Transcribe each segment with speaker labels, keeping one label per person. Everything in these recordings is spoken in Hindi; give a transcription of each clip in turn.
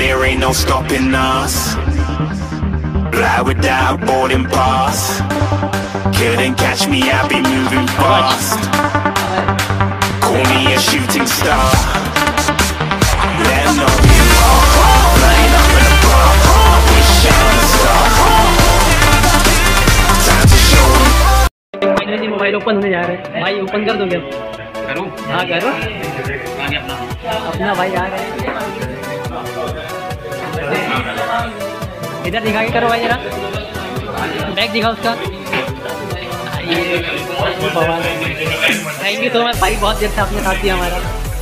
Speaker 1: there ain't no stopping us. Fly without boarding pass. Couldn't catch me, I'll be moving fast. Call me a shooting star. Let 'em know who you are. Flying up in a bar. I wish I was a star. Time to show 'em.
Speaker 2: Finally mobile open होने जा रहे हैं। भाई ओपन कर दोगे?
Speaker 3: करूँ?
Speaker 2: हाँ करो। अपना भाई आ रहे हैं। इधर दिखा के करो भाई जरा। बैग दिखा उसका। थैंक यू तो मच भाई, बहुत देर से आपने साथ दिया हमारा।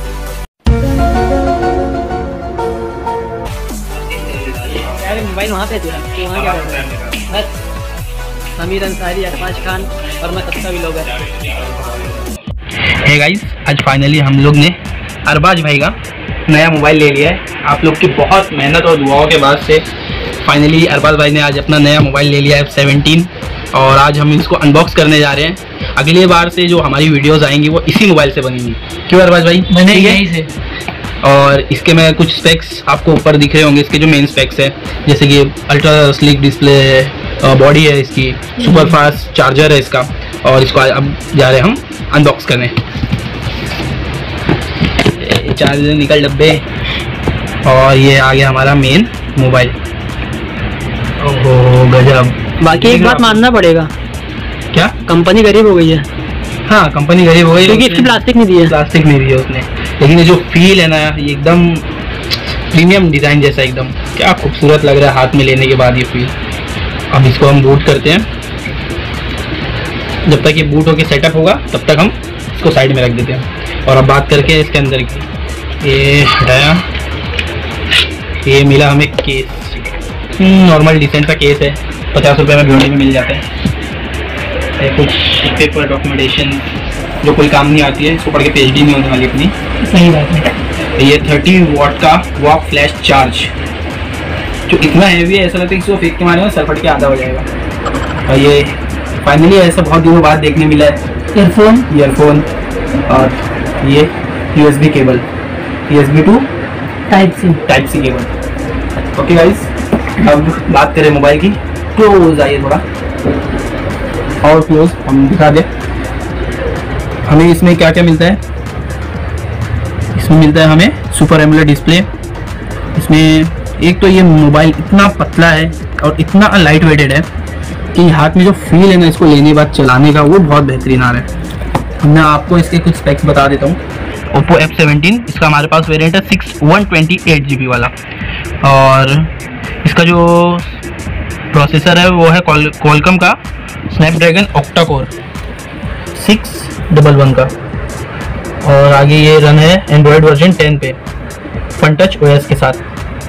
Speaker 2: यार मोबाइल वहाँ पे दिया, तो वहाँ क्या कर रहा है? बस अमीर अंसारी, अरबाज खान और मैं सबका भी लोग हैं।
Speaker 3: हे गाइस, आज फाइनली हम लोग ने अरबाज भाई का नया मोबाइल ले लिया है। आप लोग की बहुत मेहनत और दुआओं के बाद से फाइनली अरबाज भाई ने आज अपना नया मोबाइल ले लिया है F17, और आज हम इसको अनबॉक्स करने जा रहे हैं। अगली बार से जो हमारी वीडियोस आएंगी वो इसी मोबाइल से बनेंगी। क्यों अरबाज भाई?
Speaker 2: मैंने यहीं से।
Speaker 3: और इसके में कुछ स्पेक्स आपको ऊपर दिख रहे होंगे। इसके जो मेन स्पेक्स है, जैसे कि अल्ट्रा स्लिक डिस्प्ले है, बॉडी है इसकी, सुपर फास्ट चार्जर है इसका, और इसको अब जा रहे हैं हम अनबॉक्स करने। चार्जर निकल डब्बे, और ये आ गया हमारा मेन मोबाइल। ओहो गजब।
Speaker 2: बाकी एक बात मानना पड़ेगा,
Speaker 3: क्या?
Speaker 2: कंपनी गरीब हो गई है।
Speaker 3: हाँ, कंपनी गरीब हो गई
Speaker 2: क्योंकि इसकी प्लास्टिक नहीं दी है।
Speaker 3: प्लास्टिक नहीं दी है उसने, लेकिन ये जो फील है ना, ये एकदम प्रीमियम डिज़ाइन जैसा, एकदम क्या खूबसूरत लग रहा है हाथ में लेने के बाद ये फील। अब इसको हम बूट करते हैं। जब तक ये बूट होके सेटअप होगा तब तक हम इसको साइड में रख देते हैं। और अब बात करके इसके अंदर की, ये हटाया, ये मिला हमें केस। नॉर्मल डिसेंट सा केस है, 50 रुपये में भिंडी में मिल जाता है। कुछ पेपर डॉक्यूमेंटेशन जो कोई काम नहीं आती है, इसको पढ़ के PhD नहीं होने वाली अपनी।
Speaker 2: सही बात है।
Speaker 3: ये 30 वाट का वॉक फ्लैश चार्ज, जो इतना हैवी है ऐसा लगता है कि इसको फेंक के मारे में सर फट के आधा हो जाएगा। और ये फाइनली ऐसा बहुत दिनों बाद देखने मिला है। ईयरफोन और ये USB cable, USB to type C cable. Okay guys, अब बात करें मोबाइल की। क्लोज आइए थोड़ा और क्लोज हम दिखा दें हमें इसमें क्या क्या मिलता है। इसमें मिलता है हमें सुपर एमोलेड डिस्प्ले। इसमें एक तो ये मोबाइल इतना पतला है और इतना लाइट वेटेड है कि हाथ में जो फील है ना इसको लेने के बाद चलाने का, वो बहुत बेहतरीन आ रहा है। मैं आपको इसके कुछ स्पेक्स बता देता हूँ। Oppo F17, इसका हमारे पास वेरिएंट है 128 GB वाला, और इसका जो प्रोसेसर है वो है क्वालकॉम का स्नैपड्रैगन ऑक्टा कोर 611 का, और आगे ये रन है एंड्रॉयड वर्जन 10 पे फन टच OS के साथ।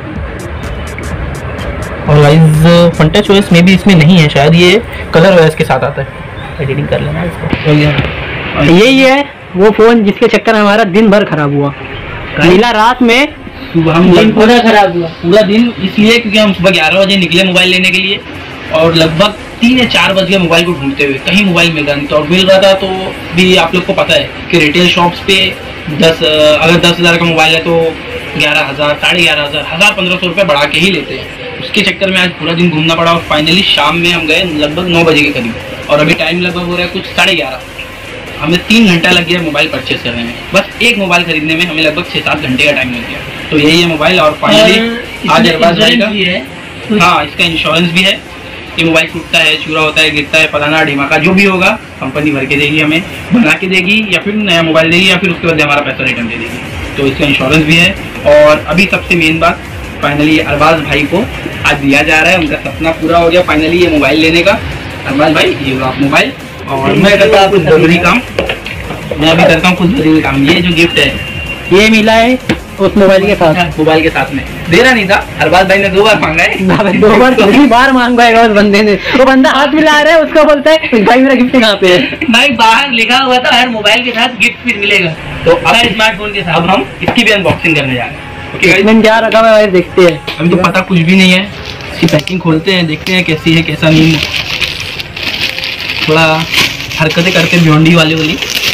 Speaker 3: और गाइस फन टच OS में भी इसमें नहीं है शायद, ये कलर OS के साथ आता है। एडिटिंग कर लेना इसको।
Speaker 2: यही है वो फोन जिसके चक्कर में हमारा दिन भर खराब हुआ। नीला रात में
Speaker 3: हम
Speaker 2: दिन पूरा खराब हुआ।
Speaker 3: पूरा दिन इसलिए क्योंकि हम सुबह 11 बजे निकले मोबाइल लेने के लिए, और लगभग 3 या 4 बज गए मोबाइल को ढूंढते हुए। कहीं मोबाइल मिल रहा नहीं था, और मिल रहा था तो भी आप लोग को पता है कि रिटेल शॉप्स पे अगर 10,000 का मोबाइल है तो 11,000, 11,500, 1,500 रुपये बढ़ा के ही लेते हैं। उसके चक्कर में आज पूरा दिन घूमना पड़ा, और फाइनली शाम में हम गए लगभग 9 बजे के करीब, और अभी टाइम लगभग हो रहा है कुछ 11:30। हमें 3 घंटा लग गया मोबाइल परचेस करने में। बस एक मोबाइल खरीदने में हमें लगभग 6-7 घंटे का टाइम लग गया। तो यही है मोबाइल, और फाइनली आज अरबाज भाई का, हाँ इसका इंश्योरेंस भी है। ये मोबाइल टूटता है, चूरा होता है, गिरता है, फलाना ढिमाका जो भी होगा कंपनी भर के देगी, हमें बना के देगी, या फिर नया मोबाइल देगी, या फिर उसके बाद हमारा पैसा रिटर्न दे देगी। तो इसका इंश्योरेंस भी है। और अभी सबसे मेन बात, फाइनली अरबाज भाई को आज दिया जा रहा है, उनका सपना पूरा हो गया फाइनली ये मोबाइल लेने का। अरबाज भाई ये आप मोबाइल, और मैं करता हूँ कुछ जरूरी काम, मैं अभी करता हूँ कुछ जरूरी काम। ये जो गिफ्ट है ये मिला है
Speaker 2: उस मोबाइल के साथ,
Speaker 3: मोबाइल के साथ में दे रहा नहीं था। अरबाज भाई ने 2 बार मांगा है,
Speaker 2: 2 बार पहली बार मांगवाएगा उस बंदे ने। वो बंदा हाथ मिला रहा है, उसको बोलता है भाई मेरा गिफ्ट कहाँ पे है।
Speaker 4: भाई बाहर लिखा हुआ था हर मोबाइल के साथ गिफ्ट भी मिलेगा,
Speaker 3: तो अब
Speaker 4: स्मार्टफोन के साथ।
Speaker 3: अब हम इसकी भी अनबॉक्सिंग करने जा रहे हैं।
Speaker 2: इसमें क्या रखा हुआ है देखते हैं।
Speaker 3: अभी तो पता कुछ भी नहीं है, इसकी पैकिंग खोलते हैं, देखते हैं कैसी है कैसा नहीं है। थोड़ा हरकतें करते भिंडी वाली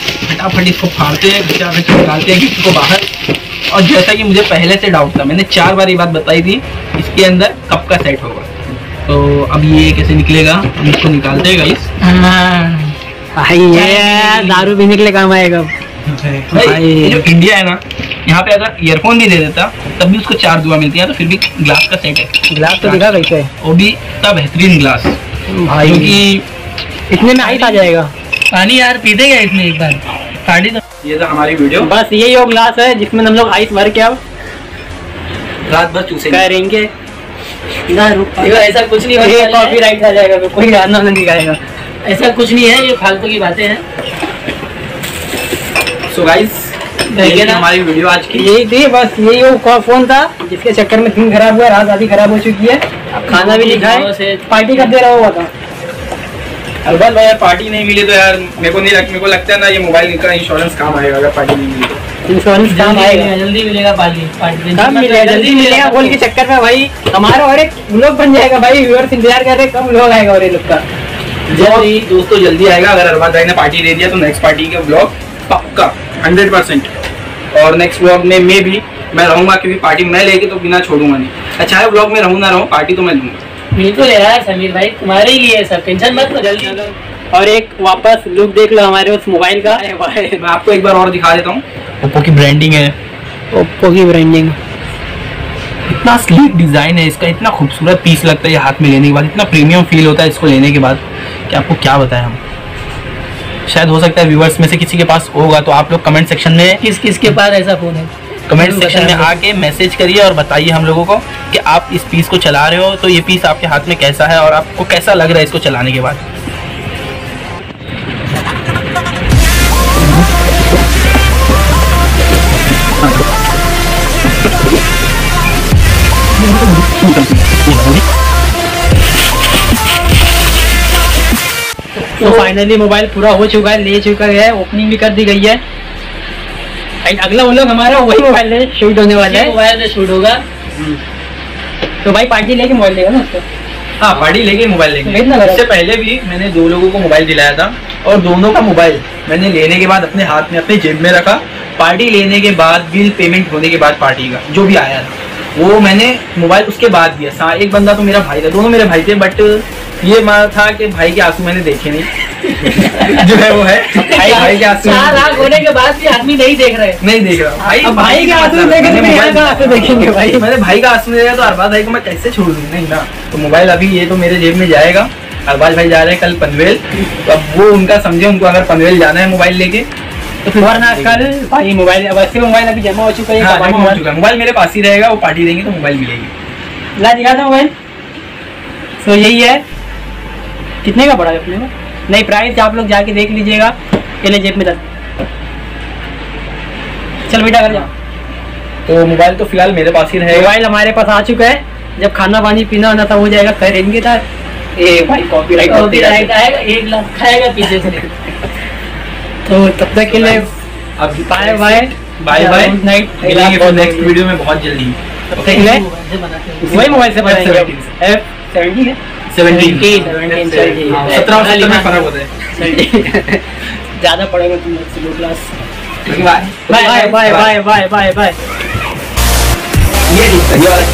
Speaker 3: फटाफट इसको फाड़ते हैं, निकालते हैं गिफ्ट को बाहर। और जैसा कि मुझे पहले से डाउट था, मैंने 4 बार ये बात बताई थी, इसके अंदर कप का सेट होगा। तो अब ये कैसे निकलेगा, हम इसको निकालते हैं गाइस।
Speaker 2: भाई ये दारू भी निकले काम आएगा
Speaker 3: भाई। ये जो इंडिया है ना, यहाँ पे अगर ईयरफोन भी दे देता तब भी उसको 4 दुआ मिलती है, तो फिर भी ग्लास का सेट है।
Speaker 2: ग्लास तो दिखा कैसे है,
Speaker 3: वो भी इतना बेहतरीन ग्लास
Speaker 2: भाई
Speaker 3: क्योंकि
Speaker 2: इतने में आइस आ जाएगा।
Speaker 4: पानी यार पीते क्या इसमें एक बार पानी तो।
Speaker 3: ये था हमारी वीडियो,
Speaker 2: बस यही वो ग्लास है जिसमें हम लोग आइस भर के अब
Speaker 3: रात भर चूसे
Speaker 2: करेंगे।
Speaker 4: देखो ऐसा कुछ नहीं होता है,
Speaker 2: कॉपीराइट आ जाएगा, फिर कोई गाना नहीं गाएगा।
Speaker 4: ऐसा कुछ नहीं है, ये फालतू की बातें हैं।
Speaker 3: सो गाइस देखिए ना हमारी वीडियो आज की
Speaker 2: यही थी, बस यही वो फोन था जिसके चक्कर में दिन खराब हुआ, रात आधी खराब हो चुकी है। खाना भी नहीं खाए, पार्टी कब दे रहा हुआ था।
Speaker 3: अलबत्त भाई, पार्टी नहीं मिली तो यार मेरे को लगता है ना, ये मोबाइल का इंश्योरेंस काम आएगा अगर पार्टी नहीं मिली तो।
Speaker 2: इंश्योरेंस काम आएगा,
Speaker 4: जल्दी मिलेगा पार्टी
Speaker 2: कब मिलेगा, जल्दी मिलेगा बोल के चक्कर में भाई हमारा और एक व्लॉग बन जाएगा भाई। व्यूअर्स इंतजार कर रहे हैं कब व्लॉग आएगा और ये लोग का।
Speaker 3: जल्दी दोस्तों जल्दी आएगा। अगर अरबाज भाई ने पार्टी दे दिया तो नेक्स्ट पार्टी का ब्लॉग पक्का 100%। और नेक्स्ट ब्लॉग में भी मैं रहूंगा, क्योंकि पार्टी मैं लेके तो बिना छोड़ूंगा नहीं। चाहे ब्लॉग में रहूँ ना रहूँ, पार्टी तो मैं लूंगा।
Speaker 4: बिल्कुल यार समीर भाई, तुम्हारे ही लिए सब, टेंशन मत लो, जल्दी।
Speaker 2: और एक वापस लुक देख लो हमारे उस मोबाइल का।
Speaker 3: मैं आपको एक बार और दिखा देता हूँ। ओप्पो की ब्रांडिंग है,
Speaker 2: ओप्पो की ब्रांडिंग,
Speaker 3: इतना स्लीक डिजाइन है इसका, इतना खूबसूरत पीस लगता है ये हाथ में लेने के बाद, इतना प्रीमियम फील होता है इसको लेने के बाद कि आपको क्या बताएं हम। शायद हो सकता है व्यूअर्स में से किसी के पास होगा, तो आप लोग कमेंट सेक्शन में
Speaker 4: किसके पास ऐसा फोन है,
Speaker 3: कमेंट सेक्शन में आके मैसेज करिए और बताइए हम लोगों को कि आप इस पीस को चला रहे हो तो ये पीस आपके हाथ में कैसा है और आपको कैसा लग रहा है इसको चलाने के बाद।
Speaker 2: तो फाइनली मोबाइल पूरा हो चुका है, ले चुका है, ओपनिंग भी कर दी गई है। अगला व्लॉग हमारा वही मोबाइल है शूट होने वाला है,
Speaker 4: मोबाइल से शूट होगा।
Speaker 2: तो भाई पार्टी लेके मोबाइल देगा ना उसको।
Speaker 3: हाँ, पार्टी लेके मोबाइल लेंगे। इससे पहले भी मैंने 2 लोगों को मोबाइल दिलाया था और दोनों का मोबाइल मैंने लेने के बाद अपने हाथ में अपने जेब में रखा। पार्टी लेने के बाद, बिल पेमेंट होने के बाद पार्टी का जो भी आया था वो मैंने मोबाइल उसके बाद दिया। एक बंदा तो मेरा भाई था, दोनों मेरे भाई थे, बट ये मार था कि भाई के आंसू मैंने देखे नहीं। जो है वो है भाई के आंसू।
Speaker 4: 4 लाख होने के बाद भी आदमी नहीं देख रहे,
Speaker 3: नहीं देख रहा
Speaker 2: भाई के आंसू देखेंगे भाई।
Speaker 3: मैंने भाई का आंसू नहीं देखा तो अरबाज भाई को मैं कैसे छोड़ दूँ, नहीं ना। तो मोबाइल अभी ये तो मेरे जेब में जाएगा। अरबाज भाई जा रहे हैं कल पनवेल, तो अब वो उनका समझे, उनको अगर पनवेल जाना है मोबाइल लेके तो फिर
Speaker 2: वरना कल भाई मोबाइल अभी जमा हो चुका है।
Speaker 3: हाँ, जमा हो चुका है, मोबाइल मेरे पास ही रहेगा। वो पार्टी देंगे तो मोबाइल मिलेगी।
Speaker 2: ला दिखा था मोबाइल। तो यही है, कितने का पड़ा है अपने को, नहीं प्राइस आप लोग जाके देख लीजिएगा। पहले जेब में चल बेटा कर जाओ।
Speaker 3: तो मोबाइल तो फिलहाल मेरे पास ही रहेगा।
Speaker 2: मोबाइल हमारे पास आ चुका है, जब खाना पानी पीना होना था हो जाएगा, करेंगे था। ए भाई कॉपीराइट
Speaker 4: आएगा, 1 लाख खाएगा पीछे से।
Speaker 2: तो तब तक के लिए
Speaker 3: अब
Speaker 2: bye bye
Speaker 3: bye bye,
Speaker 2: night,
Speaker 3: मिलेंगे नेक्स्ट वीडियो में बहुत जल्दी।
Speaker 2: वही मोबाइल से बनाएंगे। F17 है,
Speaker 3: 17 में फर्क होता है।
Speaker 2: ज्यादा पड़ेगा तुम लोग class.
Speaker 3: Bye
Speaker 2: bye bye bye bye bye bye.
Speaker 3: ये